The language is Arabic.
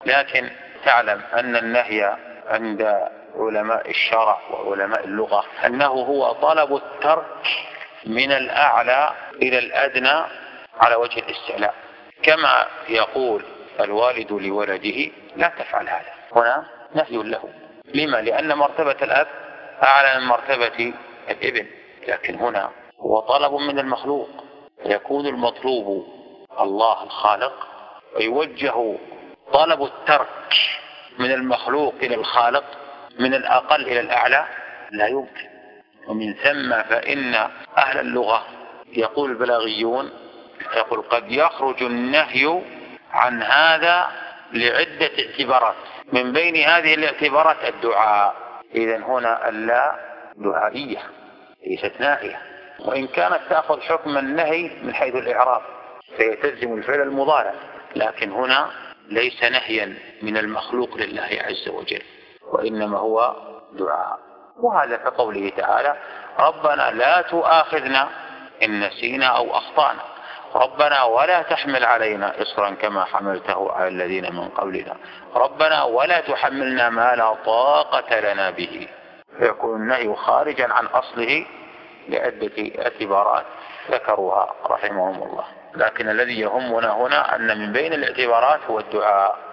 لكن تعلم أن النهي عند علماء الشرع وعلماء اللغة أنه هو طلب الترك من الأعلى إلى الأدنى على وجه الاستعلاء، كما يقول الوالد لولده لا تفعل هذا، هنا نهي له. لما؟ لأن مرتبة الأب أعلى من مرتبة الابن، لكن هنا هو طلب من المخلوق، يكون المطلوب الله الخالق ويوجه طلب الترك من المخلوق إلى الخالق من الأقل إلى الأعلى لا يمكن. ومن ثم فإن أهل اللغة يقول البلاغيون يقول قد يخرج النهي عن هذا لعدة اعتبارات، من بين هذه الاعتبارات الدعاء. إذن هنا اللا دعائية ليست ناهية، وإن كانت تأخذ حكم النهي من حيث الإعراب فيتلزم الفعل المضارع، لكن هنا ليس نهيا من المخلوق لله عز وجل، وإنما هو دعاء. وهذا كقوله تعالى ربنا لا تؤاخذنا إن نسينا أو أخطأنا، ربنا ولا تحمل علينا إصرا كما حملته على الذين من قبلنا، ربنا ولا تحملنا ما لا طاقة لنا به. فيكون النهي خارجا عن أصله لعدة اعتبارات ذكروها رحمهم الله، لكن الذي يهمنا هنا أن من بين الاعتبارات هو الدعاء.